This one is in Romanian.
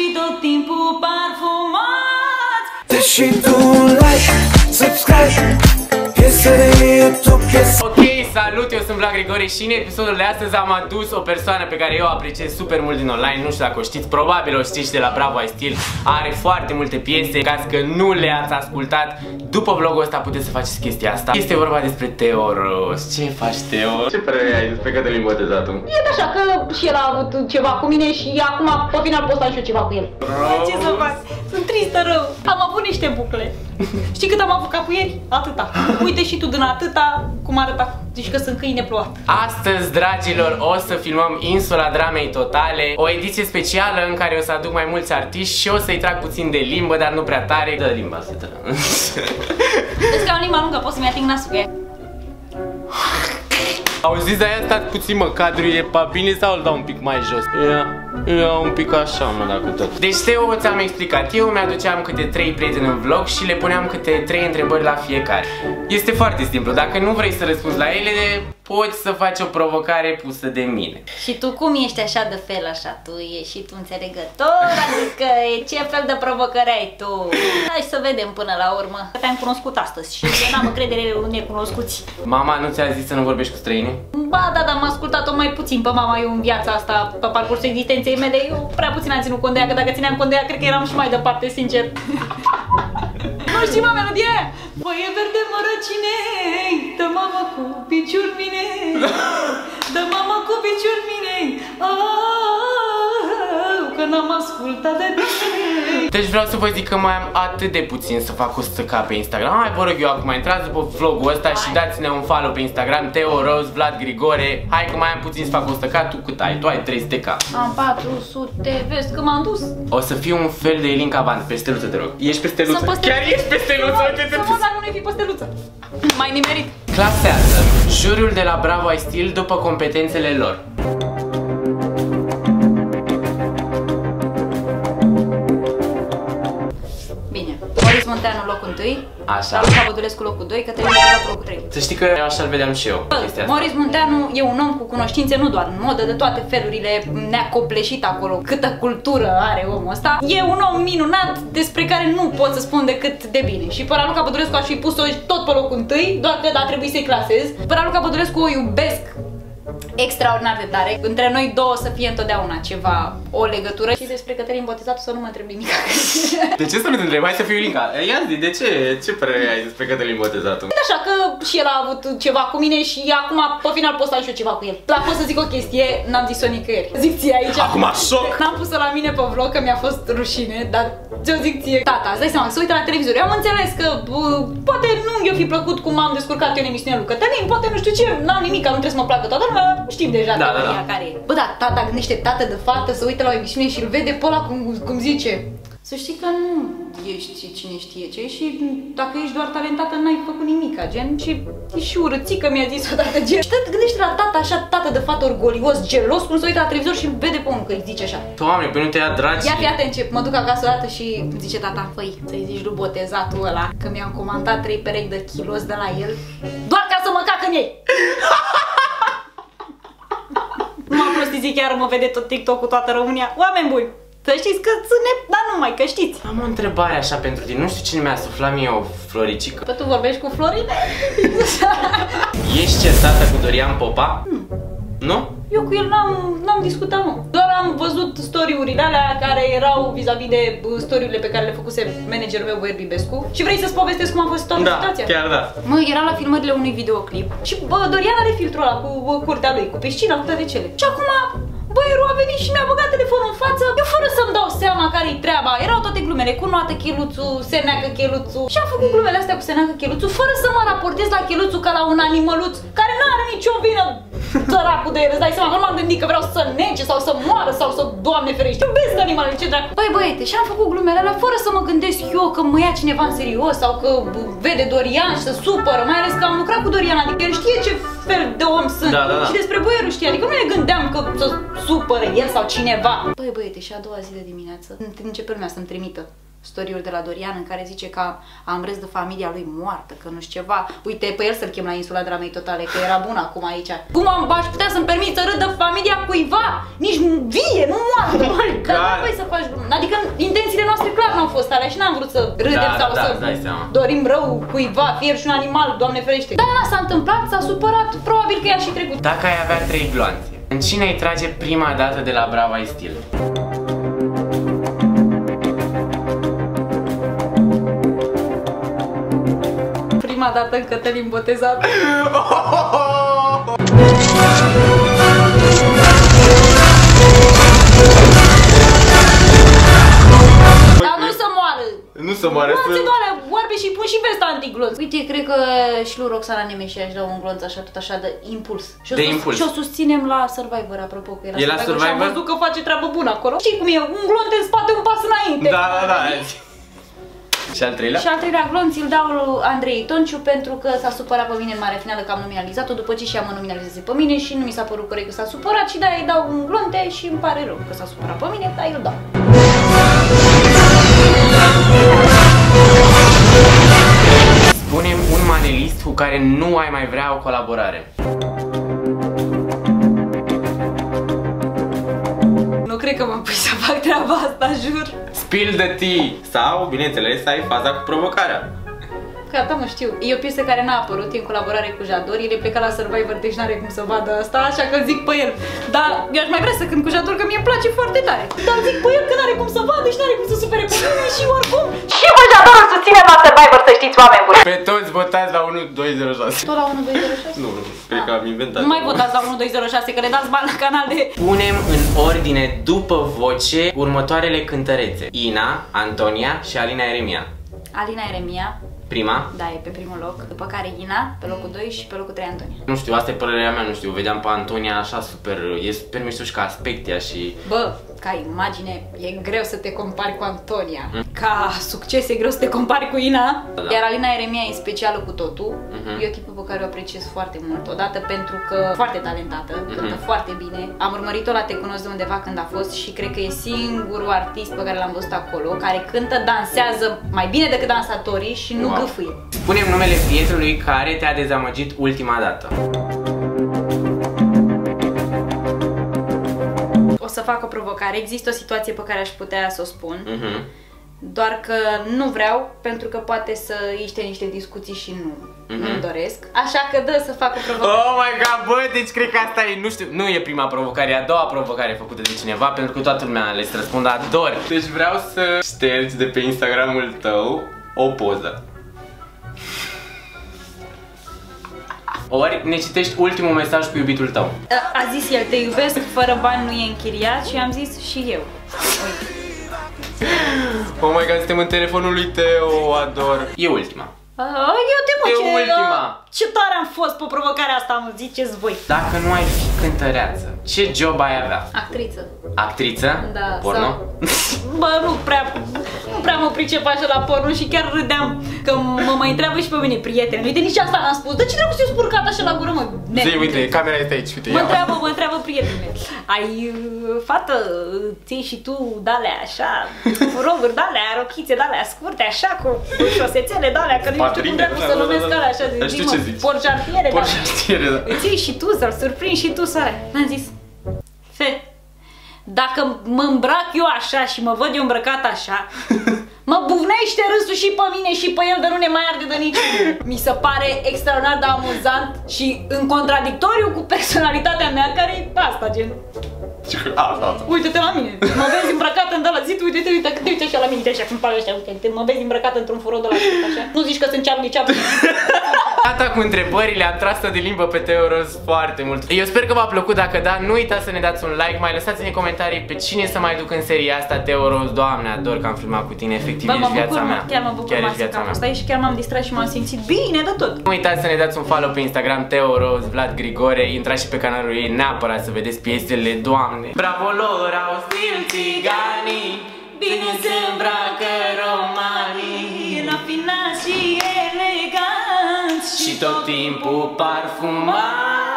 tot timpul parfumați. Deși tu like, subscribe, piesă de YouTube, piesă. Ok, salut, eu sunt Vlad Grigore și în episodul de astăzi am adus o persoană pe care eu o apreciez super mult din online. Nu știu dacă o știți, probabil o știți de la Bravo I Still. Are foarte multe piese, ca că nu le-ați ascultat. După vlogul ăsta puteți să faceți chestia asta. Este vorba despre Teo Ros. Ce faci, Teo? Ce părere ai despre Cătălin Botezatul? E așa că și el a avut ceva cu mine și acum pe final postam și eu ceva cu el. Ce să fac? Sunt tristă rău. Am avut niște bucle. Știi cât am avut capuieri? Atâta. Uite și tu din atâta cum arăta. Zici că sunt câine plouat. Astăzi, dragilor, o să filmăm Insula Dramei Totale, o ediție specială în care o să aduc mai mulți artiști și o să-i trag puțin de limbă, dar nu prea tare. Dă limba asta. Vezi că am limba lungă, pot să-mi ating nasul cu ea. Auziți, de-aia stați puțin, mă, cadrul e pe bine sau îl dau un pic mai jos? Ia un pic așa, mă, dacă tot. Deci, Teo, ți-am explicat. Eu mi-aduceam câte 3 prieteni în vlog și le puneam câte 3 întrebări la fiecare. Este foarte simplu. Dacă nu vrei să răspunzi la ele, poți să faci o provocare pusă de mine. Și tu cum ești așa de fel așa? Tu ești și tu înțelegător? Adică ce fel de provocări ai tu? Hai să vedem până la urmă. Te-am cunoscut astăzi și eu n-am încredere în necunoscuți. Mama nu ți-a zis să nu vorbești cu străini? Ba da, dar am ascultat-o mai puțin pe mama eu în viața asta, pe parcursul existenței mele. Eu prea puțin am ținut cont de ea, că dacă țineam cont de ea, cred că eram și mai departe, sincer. Nu știi, mă, melodia aia? Foaie verde mărăcinei, dă mama cu piciuri mine, dă mama cu piciuri mine, că n-am ascultat de tine. Deci vreau să vă zic că mai am atât de puțin să fac 100k pe Instagram. Hai, vă rog eu acum, intrați după vlogul ăsta și dați-ne un follow pe Instagram, Teo Ros, Vlad Grigore. Hai că mai am puțin să fac 100k, tu cât ai? Tu ai 300k. Am 400, vezi că m-am dus. O să fiu un fel de Elin Cavan, pe steluță, te rog. Ești pe steluță? Chiar ești pe steluță? Să mă, dar nu ne fi pe steluță. Mai nimerit. Clasează juriul de la Bravo I Still după competențele lor. Moris Munteanu locul 1, Așa. Raluca Bădulescu locul 2, Cătălin Botezatul locul 3. Să știi că așa-l vedeam și eu. Moris Munteanu e un om cu cunoștințe nu doar în modă, de toate felurile, ne-a copleșit acolo. Câtă cultură are omul ăsta. E un om minunat despre care nu pot să spun decât de bine. Și pe Raluca Bădulescu aș fi pus-o tot pe locul 1, doar că a trebuit să-i clasez. Pe Raluca Bădulescu o iubesc extraordinar de tare. Între noi două să fie întotdeauna ceva, o legătură. Și despre Cătălin Botezatul să nu mă întreb nimic. De ce să nu te întrebi? Hai să fiu Ilinca. Ia zi, de ce? Ce părere ai despre Cătălin Botezatul? Așa că și el a avut ceva cu mine și acum pe final postam și eu ceva cu el. Dar pot să zic o chestie, n-am zis-o nicăieri. Zic ție aici. Acum șoc! N-am pus-o la mine pe vlog că mi-a fost rușine, dar ți-o zic ție. Tata, îți dai seama, să uită la televizor. Eu am înțeles că poate nu i-o fi plăcut cum m-am descurcat eu în emisiunea lui Cătălin, poate nu știu ce, n-am nimic, nu trebuie să mă placă toată lumea, știm deja care e. Bă, da, tata gândește tată de fată să uită la o emisiune și îl vede pe ăla cum zice. Să știi că nu ești cine știe ce și dacă ești doar talentată n-ai făcut nimica, gen. Și e și urățică mi-a zis odată, gen. Și gândește la tata așa, tată de fată orgolios, gelos, cum se uită la televizor și vede pe unul că îi zice așa. Doamne, păi nu te ia dragi. Ia fi atent, mă duc acasă o dată și zice tata, păi, să-i zici lui Botezatul ăla că mi-am comandat 3 perechi de kilos de la el, doar ca să mă cac în ei. Nu m-am prostit, zic, chiar mă vede tot TikTok cu toată România. Oameni buni, să știți că sunt dar numai, că știți. Am o întrebare așa pentru tine, nu știu cine mi-a suflat mie o floricică. Că tu vorbești cu Florine? Ești certată cu Dorian Popa? Nu? Eu cu el n-am discutat, mă. Doar am văzut story-urile alea care erau vis-a-vis de story-urile pe care le făcuse managerul meu, Băier Bibescu. Și vrei să-ți povestesc cum a fost toată situația? Da, chiar da. Mă, era la filmările unui videoclip și Dorian are filtrul ăla cu curtea lui, cu piscina, cu toate cele. Și acum băierul a venit și mi-a băgat telefonul în față, eu fără să-mi dau seama care-i treaba. Erau toate glumele, cu noată cheluțul, se neacă cheluțul. Și am făcut glumele astea cu se neacă cheluțul, fără să mă raportez la cheluțul ca la un animăluț care nu are nicio vină, săracul de el. Îți dai seama că nu m-am gândit că vreau să nece sau să moară sau să, Doamne ferește, iubesc animalele, ce dracu. Băi, băiete, și am făcut glumele alea fără să mă gândesc eu că mă ia cineva în serios sau că vede Dorian și să supără, mai ales că am lucrat cu Dorian, adică el știe ce fel de om sunt. Da. Și despre boierul știe, adică nu ne gândeam că să supără el sau cineva. Băi, băiete, și a doua zi de dimineață începe lumea să-mi trimită story-uri de la Dorian în care zice că am râs de familia lui moartă, că nu știu ceva. Uite, pe el să-l chem la insula dramei totale, că era bun acum aici. Cum aș putea să-mi permit să râd de familia cuiva? Nici vie, nu moartă. Dar nu păi să faci glumă. Adică intențiile noastre clar n-au fost alea și n-am vrut să râdem sau să dorim rău cuiva, fie și un animal, Doamne ferește. Dar ăla s-a întâmplat, s-a supărat, probabil că i-a și trecut. Dacă ai avea 3 gloanțe, în cine ai trage prima dată de la Brava ai Stil? Prima dată în Cătălin Botezat. Dar nu să moară. Nu să moară. Gloanțe doar oarbe și pun și vesta antiglonț. Uite, cred că și lui Roxana Nemeșia își dă un glonț așa, tot așa de impuls. Și o susținem la Survivor, apropo că e la Survivor. Și am văzut că face treabă bună acolo. Știi cum e? Un glonț în spate, un pas înainte. Da. Și al treilea? Și al treilea glonț îl dau lui Andrei Tonciu pentru că s-a supărat pe mine în mare finală că am nominalizat-o după ce și ea mă nominalizeze pe mine și nu mi s-a părut corect că s-a supărat și de-aia îi dau un glonte și îmi pare rău că s-a supărat pe mine, dar îl dau. Spune-mi un manelist cu care nu ai mai vrea o colaborare. Nu cred că mă pui să fac treaba asta, jur. Spill the tea. Sau, bineînțeles, ai faza cu provocarea. Gata, mă știu. E o piesă care n-a apărut, e în colaborare cu Jador. El e plecat la Survivor, deci n-are cum să vadă asta, așa că zic pe el. Dar eu aș mai vrea să cânt cu Jador, că mie îmi place foarte tare. Dar zic pe el că n-are cum să vadă și n-are cum să supere pe mine și oricum. Și pe Jador îl susținem la Survivor, să știți, oameni buni. Pe toți votați la 1206. Tot la 1206? Nu, cred că am inventat. Nu mai votați la 1206, că le dați bani la canal de... Punem în ordine după voce următoarele cântărețe: Ina, Antonia și Alina Eremia. Alina Eremia. Prima? Da, e pe primul loc. După care Ina, pe locul 2 și pe locul 3 Antonia. Nu știu, asta e părerea mea, nu știu. Vedeam pe Antonia așa super, e super mișto și ca aspect ea și... Bă, ca imagine e greu să te compari cu Antonia. Ca succes e greu să te compari cu Ina. Da. Iar Alina Eremia e specială cu totul. E o tipă pe care o apreciez foarte mult. Odată pentru că foarte talentată, cântă foarte bine. Am urmărit-o la Te Cunosc de Undeva când a fost și cred că e singurul artist pe care l-am văzut acolo, care cântă, dansează mai bine decât dansatorii și nu gâfâie. Spune-mi numele prietenului care te-a dezamăgit ultima dată. O să fac o provocare. Există o situație pe care aș putea să o spun. Doar că nu vreau, pentru că poate să iște niște discuții și nu-mi doresc. Așa că dă să fac o provocare. Oh my god, bă, deci cred că asta e, nu știu, nu e prima provocare, e a doua provocare făcută de cineva, pentru că toată lumea le răspund, ador. Deci vreau să ștergi de pe Instagramul tău o poză. Ori ne citești ultimul mesaj cu iubitul tău. A zis el, te iubesc, fără bani nu e închiriat, și am zis și eu. Uite. Oh my god, suntem în telefonul lui Teo, ador. E ultima. Ultima. Ce tare am fost pe provocarea asta, mă ziceți voi. Dacă nu ai fi cântăreață, ce job ai avea? Actriță. Actriță? Da. Porno? Bă, nu prea mă pricep așa la porno și chiar râdeam că mă mai întreabă și pe mine prieteni. Uite, nici asta n-am spus. De ce trebuie să eu spurcat așa la gură, mă? Zi, uite, camera este aici, uite. Mă întreabă prietenii. Ai, fată, ții și tu de-alea așa, roguri de-alea, rochițe de-alea scurte, așa, cu șosețele de-alea, că nu știu cum trebuie să numesc alea așa. Știu ce zici. Porșartiere, da. Îți iei și tu, să-l surprinzi și tu, sare. N-am zis, dacă mă îmbrac eu așa și mă văd eu îmbrăcat așa, mă buvnește râsul și pe mine și pe el, de nu ne mai arde de nici. Mi se pare extraordinar de amuzant și în contradictoriu cu personalitatea mea, care e asta, gen. Uite-te la mine, mă vezi îmbrăcat în ăla, zi-te, uite-te, uite așa la mine, uite așa cum fac ăștia, uite, mă vezi îmbrăcat într-un furod de la așa. Nu zici că sunt Charlie Chaplin. Gata cu întrebările, am tras-o de limbă pe Teo Roz foarte mult. Eu sper că v-a plăcut, dacă da, nu uitați să ne dați un like, mai lăsați în comentarii pe cine să mai duc în seria asta, Teo Roz. Doamne, ador că am filmat cu tine, efectiv, ești viața mea. Chiar mă bucur că am fost aici și chiar m-am distrat și m-am simțit bine de tot. Nu uitați să ne dați un follow pe Instagram, Teo Roz, Vlad Grigore, intrați și pe canalul ei neapărat să vedeți piesele, Doamne. Bravo lor, au stil țiganii, bine se îmbracă romanii, rafinați și eleganți și tot timpul parfumați.